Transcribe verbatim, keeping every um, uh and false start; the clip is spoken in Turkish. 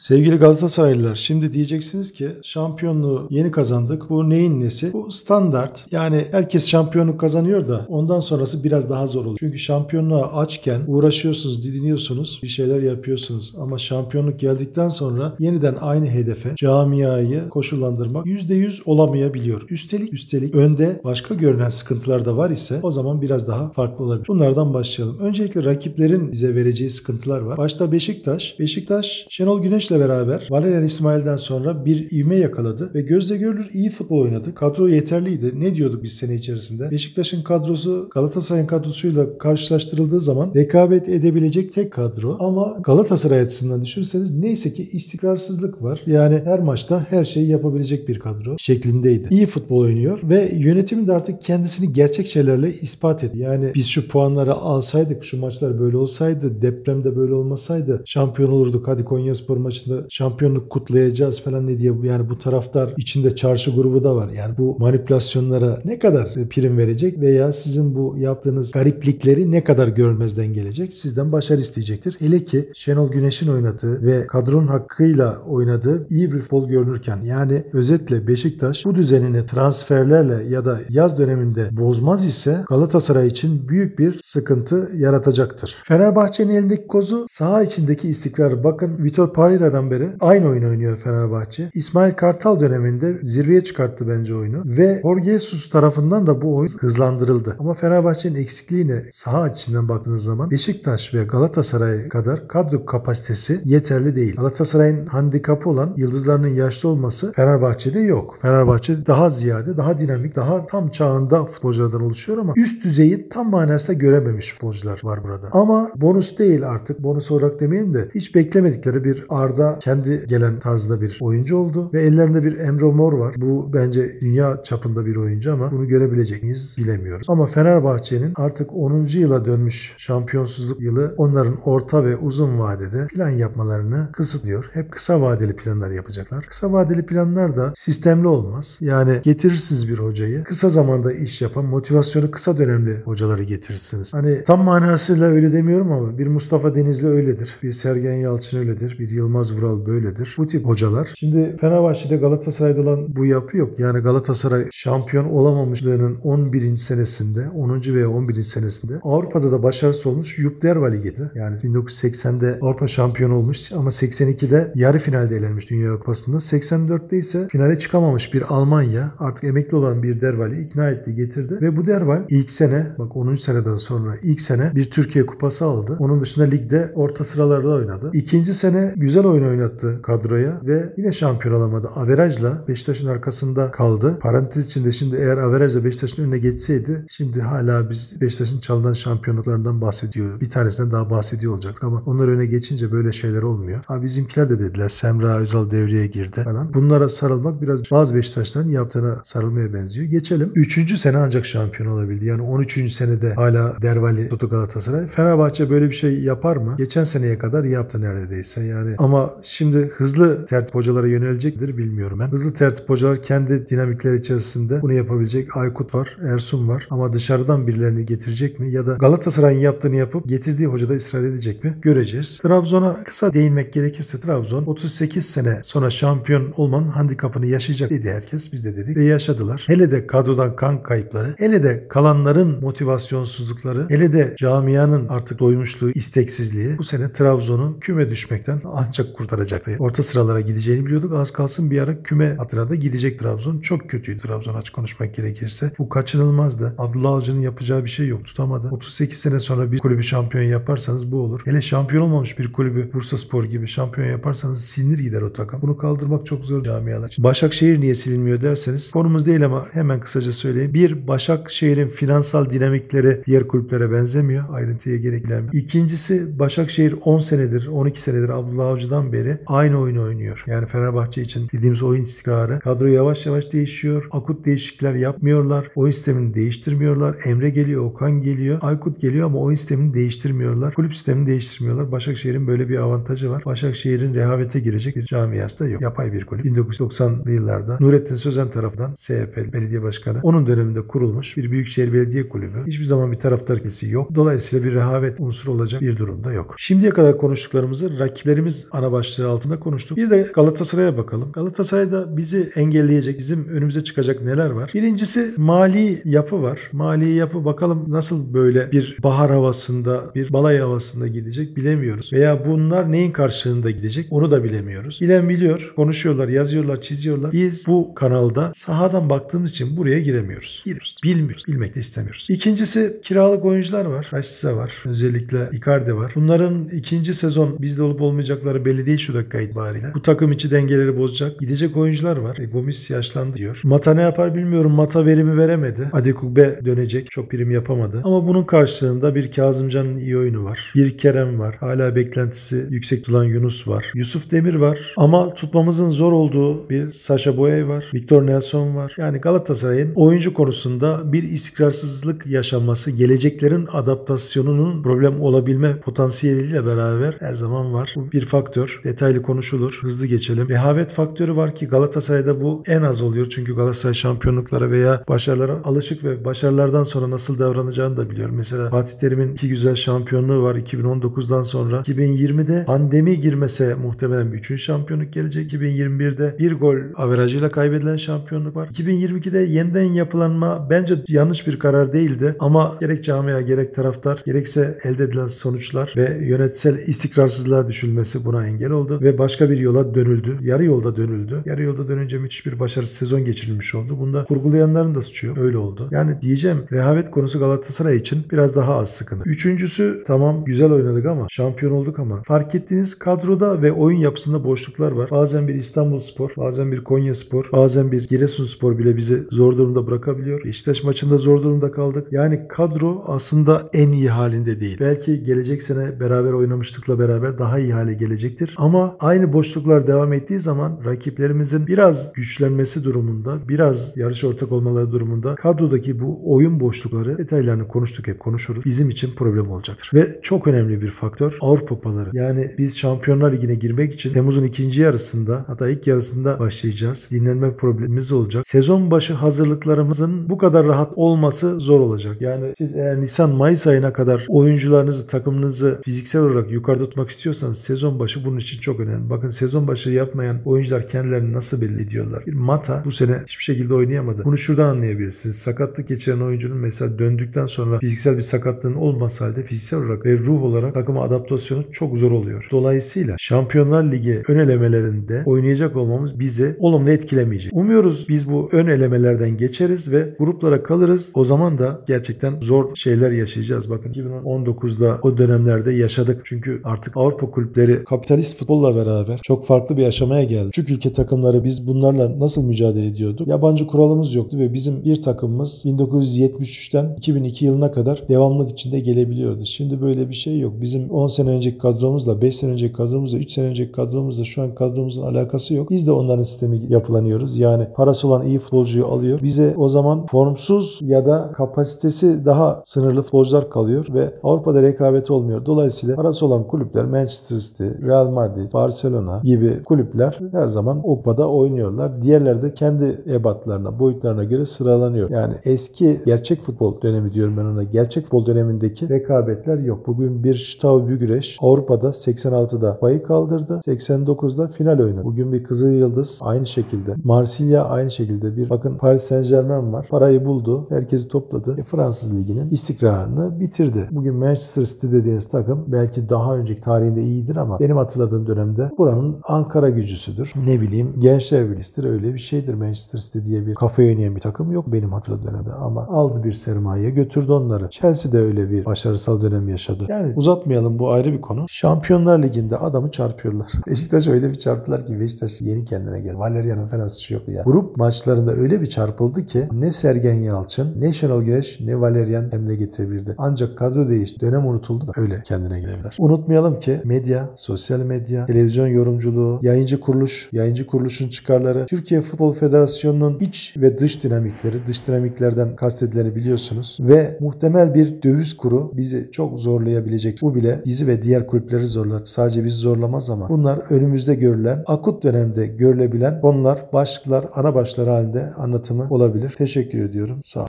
Sevgili Galatasaraylılar, şimdi diyeceksiniz ki şampiyonluğu yeni kazandık. Bu neyin nesi? Bu standart. Yani herkes şampiyonluk kazanıyor da ondan sonrası biraz daha zor oluyor. Çünkü şampiyonluğa açken uğraşıyorsunuz, didiniyorsunuz, bir şeyler yapıyorsunuz. Ama şampiyonluk geldikten sonra yeniden aynı hedefe, camiayı koşullandırmak yüzde yüz olamayabiliyor. Üstelik üstelik önde başka görünen sıkıntılar da var ise o zaman biraz daha farklı olabilir. Bunlardan başlayalım. Öncelikle rakiplerin bize vereceği sıkıntılar var. Başta Beşiktaş. Beşiktaş Şenol Güneş'le beraber Valerian İsmail'den sonra bir ivme yakaladı ve gözle görülür iyi futbol oynadı. Kadro yeterliydi. Ne diyorduk biz sene içerisinde? Beşiktaş'ın kadrosu Galatasaray'ın kadrosuyla karşılaştırıldığı zaman rekabet edebilecek tek kadro. Ama Galatasaray açısından düşünürseniz neyse ki istikrarsızlık var. Yani her maçta her şeyi yapabilecek bir kadro şeklindeydi. İyi futbol oynuyor ve yönetimin de artık kendisini gerçek şeylerle ispat etti. Yani biz şu puanları alsaydık, şu maçlar böyle olsaydı, depremde böyle olmasaydı şampiyon olurduk. Hadi Konyaspor maçında şampiyonluk kutlayacağız falan ne diye, yani bu taraftar içinde çarşı grubu da var. Yani bu manipülasyonlara ne kadar prim verecek veya sizin bu yaptığınız gariplikleri ne kadar görmezden gelecek? Sizden başarı isteyecektir. Hele ki Şenol Güneş'in oynadığı ve kadronun hakkıyla oynadığı iyi bir futbol görünürken, yani özetle Beşiktaş bu düzenini transferlerle ya da yaz döneminde bozmaz ise Galatasaray için büyük bir sıkıntı yaratacaktır. Fenerbahçe'nin elindeki kozu saha içindeki istikrar. Bakın Vitor Pereira'dan beri aynı oyun oynuyor Fenerbahçe. İsmail Kartal döneminde zirveye çıkarttı bence oyunu ve Jorge Jesus tarafından da bu oyun hızlandırıldı. Ama Fenerbahçe'nin eksikliğine saha açısından baktığınız zaman Beşiktaş ve Galatasaray kadar kadro kapasitesi yeterli değil. Galatasaray'ın handikapı olan yıldızlarının yaşlı olması Fenerbahçe'de yok. Fenerbahçe daha ziyade, daha dinamik, daha tam çağında futbolculardan oluşuyor ama üst düzeyi tam manasında görememiş futbolcular var burada. Ama bonus değil artık. Bonus olarak demeyelim de hiç beklemedikleri bir Arda kendi gelen tarzda bir oyuncu oldu ve ellerinde bir Emre Mor var. Bu bence dünya çapında bir oyuncu ama bunu görebilecek miyiz bilemiyoruz. Ama Fenerbahçe'nin artık onuncu yıla dönmüş şampiyonsuzluk yılı onların orta ve uzun vadede plan yapmalarını kısıtlıyor. Hep kısa vadeli planlar yapacaklar. Kısa vadeli planlar da sistemli olmaz. Yani getirirsiniz bir hocayı. Kısa zamanda iş yapan, motivasyonu kısa dönemli hocaları getirirsiniz. Hani tam manasıyla öyle demiyorum ama bir Mustafa Denizli öyledir. Bir Sergen Yalçın öyledir. Bir Yılmaz Vural böyledir. Bu tip hocalar. Şimdi Fenerbahçe'de Galatasaray'da olan bu yapı yok. Yani Galatasaray şampiyon olamamışlığının on birinci senesinde, onuncu veya on birinci senesinde Avrupa'da da başarısız olmuş Jupp Derva Ligi'de. Yani bin dokuz yüz seksende Avrupa şampiyonu olmuş ama seksen ikide yarı finalde elenmiş Dünya Kupası'nda. seksen dörtte ise finale çıkamamış bir Almanya, artık emekli olan bir Derval'i ikna etti, getirdi ve bu Derval ilk sene, bak onuncu seneden sonra ilk sene bir Türkiye Kupası aldı. Onun dışında ligde orta sıralarda oynadı. İkinci sene güzel oyun oynattı kadroya ve yine şampiyon olamadı. Averajla Beşiktaş'ın arkasında kaldı. Parantez içinde şimdi eğer averajla Beşiktaş'ın önüne geçseydi şimdi hala biz Beşiktaş'ın çalınan şampiyonluklarından bahsediyoruz. Bir tanesinden daha bahsediyor olacaktık ama onlar öne geçince böyle şeyler olmuyor. Ha bizimkiler de dediler Semra Özal devreye girdi falan. Bunlara sarılmak biraz bazı Beşiktaşların yaptığına sarılmaya benziyor. Geçelim. Üçüncü sene ancak şampiyon olabildi. Yani on üçüncü senede hala Dervali tuttu Galatasaray. Fenerbahçe böyle bir şey yapar mı? Geçen seneye kadar yaptı neredeyse yani. Ama şimdi hızlı tertip hocalara yönelecektir bilmiyorum ben. Hızlı tertip hocalar kendi dinamikleri içerisinde bunu yapabilecek. Aykut var, Ersun var ama dışarıdan birilerini getirecek mi? Ya da Galatasaray'ın yaptığını yapıp getirdiği hocada ısrar edecek mi? Göreceğiz. Trabzon'a kısa değinmek gerekirse Trabzon otuz sekiz sene sonra şampiyon olmanın handikapını yaşayacak dedi herkes. Biz de dedik ve yaşadılar. Hele de kadrodan kan kayıpları, hele de kalanların motivasyonsuzlukları, hele de camianın artık doymuşluğu, isteksizliği bu sene Trabzon'u küme düşmekten ancak kurtaracaktı. Orta sıralara gideceğini biliyorduk. Az kalsın bir ara küme hatırına da gidecek Trabzon. Çok kötüydü Trabzon açık konuşmak gerekirse. Bu kaçınılmazdı. Abdullah Avcı'nın yapacağı bir şey yok. Tutamadı. otuz sekiz sene sonra bir kulübü şampiyon yaparsanız bu olur. Hele şampiyon olmamış bir kulübü Bursaspor gibi şampiyon yaparsanız silinir gider o takım. Bunu kaldırmak çok zor camialar için. Başakşehir niye silinmiyor derseniz konumuz değil ama hemen kısaca söyleyeyim. Bir, Başakşehir'in finansal dinamikleri diğer kulüplere benzemiyor. Ayrıntıya gerek yok. İkincisi, Başakşehir on senedir, on iki senedir Abdullah Avcı'dan beri aynı oyunu oynuyor. Yani Fenerbahçe için dediğimiz oyun istikrarı. Kadro yavaş yavaş değişiyor. Akut değişiklikler yapmıyorlar. Oyun sistemini değiştirmiyorlar. Emre geliyor, Okan geliyor. Aykut geliyor ama oyun sistemini değiştirmiyorlar. Kulüp sistemini değiştirmiyorlar. Başakşehir'in böyle bir avantajı var. Başakşehir'in rehavete girecek bir camiası da yok. Yapay bir kulüp. bin dokuz yüz doksanlı yıllarda Nurettin Sözen tarafından S H P Belediye Başkanı onun döneminde kurulmuş bir Büyükşehir Belediye Kulübü. Hiçbir zaman bir taraftar ilgisi yok. Dolayısıyla bir rehavet unsuru olacak bir durumda yok. Şimdiye kadar konuştuklarımızı rakiplerimiz ana başlığı altında konuştuk. Bir de Galatasaray'a bakalım. Galatasaray'da bizi engelleyecek, bizim önümüze çıkacak neler var? Birincisi mali yapı var. Mali yapı bakalım nasıl böyle bir bahar havasında, bir balay havasında gidecek bilemiyoruz. Veya bunlar neyin karşılığında gidecek onu da bilemiyoruz. Bilen biliyor, konuşuyorlar, yazıyorlar, çiziyorlar. Biz bu kanalda sahadan baktığımız için buraya giremiyoruz. Giriyoruz. Bilmiyoruz. Bilmek de istemiyoruz. İkincisi kiralık oyuncular var. Raşitsa var. Özellikle Icardi var. Bunların ikinci sezon bizde olup olmayacakları belli değil şu dakika itibariyle. Bu takım içi dengeleri bozacak. Gidecek oyuncular var. E, Gomis yaşlandı diyor. Mata ne yapar bilmiyorum. Mata verimi veremedi. Adekugbe dönecek. Çok prim yapamadı. Ama bunun karşılığında bir Kazımcan'ın iyi oyunu var. Bir Kerem var. Hala beklentisi yüksek tutulan Yunus var. Yusuf Demir var. Ama tutmamızın zor olduğu bir Sasha Boye var. Victor Nelson var. Yani Galatasaray'ın oyuncu konusunda bir istikrarsızlık yaşanması, geleceklerin adaptasyonunun problem olabilme potansiyeliyle beraber her zaman var. Bu bir faktör. Detaylı konuşulur. Hızlı geçelim. Rehavet faktörü var ki Galatasaray'da bu en az oluyor. Çünkü Galatasaray şampiyonluklara veya başarılara alışık ve başarılardan sonra nasıl davranacağını da biliyor. Mesela Fatih Terim'in iki güzel şampiyonluğu var iki bin on dokuzdan sonra. iki bin yirmide pandemi girmese muhtemelen bir üçüncü şampiyonluk gelecek. iki bin yirmi birde bir gol averajıyla kaybedilen şampiyonluk var. iki bin yirmi ikide yeniden yapılanma bence yanlış bir karar değildi. Ama gerek camia gerek taraftar gerekse elde edilen sonuçlar ve yönetsel istikrarsızlığa düşülmesi buna engel oldu ve başka bir yola dönüldü. Yarı yolda dönüldü. Yarı yolda dönünce müthiş bir başarısız sezon geçirilmiş oldu. Bunda kurgulayanların da suçu yok. Öyle oldu. Yani diyeceğim rehavet konusu Galatasaray için biraz daha az sıkıntı. Üçüncüsü tamam güzel oynadık ama şampiyon olduk ama fark ettiğiniz kadroda ve oyun yapısında boşluklar var. Bazen bir İstanbulspor, bazen bir Konyaspor, bazen bir Giresunspor bile bizi zor durumda bırakabiliyor. Beşiktaş maçında zor durumda kaldık. Yani kadro aslında en iyi halinde değil. Belki gelecek sene beraber oynamıştıkla beraber daha iyi hale gelecektir. Ama aynı boşluklar devam ettiği zaman rakiplerimizin biraz güçlenmesi durumunda, biraz yarış ortak olmaları durumunda kadrodaki bu oyun boşlukları detaylarını konuştuk hep konuşuruz. Bizim için problem olacaktır. Ve çok önemli bir faktör Avrupa kupaları. Yani biz Şampiyonlar Ligi'ne girmek için Temmuz'un ikinci yarısında hatta ilk yarısında başlayacağız. Dinlenme problemimiz olacak. Sezon başı hazırlıklarımızın bu kadar rahat olması zor olacak. Yani siz eğer Nisan-Mayıs ayına kadar oyuncularınızı, takımınızı fiziksel olarak yukarıda tutmak istiyorsanız sezon başı bunun için çok önemli. Bakın sezon başı yapmayan oyuncular kendilerini nasıl belli ediyorlar? Bir Mata bu sene hiçbir şekilde oynayamadı. Bunu şuradan anlayabilirsiniz. Sakatlık geçiren oyuncunun mesela döndükten sonra fiziksel bir sakatlığın olmasa halde fiziksel olarak ve ruh olarak takıma adaptasyonu çok zor oluyor. Dolayısıyla Şampiyonlar Ligi ön elemelerinde oynayacak olmamız bizi olumlu etkilemeyecek. Umuyoruz biz bu ön elemelerden geçeriz ve gruplara kalırız. O zaman da gerçekten zor şeyler yaşayacağız. Bakın iki bin on dokuzda o dönemlerde yaşadık. Çünkü artık Avrupa kulüpleri kapitalist futbolla beraber çok farklı bir aşamaya geldi. Küçük ülke takımları biz bunlarla nasıl mücadele ediyorduk? Yabancı kuralımız yoktu ve bizim bir takımımız bin dokuz yüz yetmiş üçten iki bin iki yılına kadar devamlık içinde gelebiliyordu. Şimdi böyle bir şey yok. Bizim on sene önceki kadromuzla, beş sene önceki kadromuzla, üç sene önceki kadromuzla şu an kadromuzun alakası yok. Biz de onların sistemi yapılanıyoruz. Yani parası olan iyi futbolcuyu alıyor. Bize o zaman formsuz ya da kapasitesi daha sınırlı futbolcular kalıyor ve Avrupa'da rekabet olmuyor. Dolayısıyla parası olan kulüpler Manchester City, Real Madrid, Barcelona gibi kulüpler her zaman o kupada oynuyorlar. Diğerleri de kendi ebatlarına, boyutlarına göre sıralanıyor. Yani eski gerçek futbol dönemi diyorum ben ona. Gerçek futbol dönemindeki rekabetler yok. Bugün bir Steaua Bükreş Avrupa'da seksen altıda payı kaldırdı. seksen dokuzda final oynadı. Bugün bir Kızılyıldız aynı şekilde. Marsilya aynı şekilde. Bir bakın Paris Saint-Germain var. Parayı buldu. Herkesi topladı. E, Fransız Ligi'nin istikrarını bitirdi. Bugün Manchester City dediğiniz takım belki daha önceki tarihinde iyidir ama benim hatırladığım dönemde buranın Ankara gücüsüdür. Ne bileyim Gençler Birliği'dir. Öyle bir şeydir. Manchester City diye bir kafa oynayan bir takım yok benim hatırladığım dönemde ama aldı bir sermaye götürdü onları. Chelsea de öyle bir başarısal dönem yaşadı. Yani uzatmayalım bu ayrı bir konu. Şampiyonlar Ligi'nde adamı çarpıyorlar. Beşiktaş öyle bir çarptılar ki Beşiktaş yeni kendine geldi. Valerian'ın falan suçu yoktu ya. Grup maçlarında öyle bir çarpıldı ki ne Sergen Yalçın, ne Şenol Güneş, ne Valerian kendine getirebilirdi. Ancak kadro değişti. Dönem unutuldu da öyle kendine gelebilir. Unutmayalım ki medya, sosyal medya, televizyon yorumculuğu, yayıncı kuruluş, yayıncı kuruluşun çıkarları, Türkiye Futbol Federasyonu'nun iç ve dış dinamikleri, dış dinamiklerden kastedileni biliyorsunuz ve muhtemel bir döviz kuru bizi çok zorlayabilecek. Bu bile bizi ve diğer kulüpleri zorlar. Sadece bizi zorlamaz ama bunlar önümüzde görülen, akut dönemde görülebilen konular, başlıklar, ana başlıklar halinde anlatımı olabilir. Teşekkür ediyorum. Sağ olun.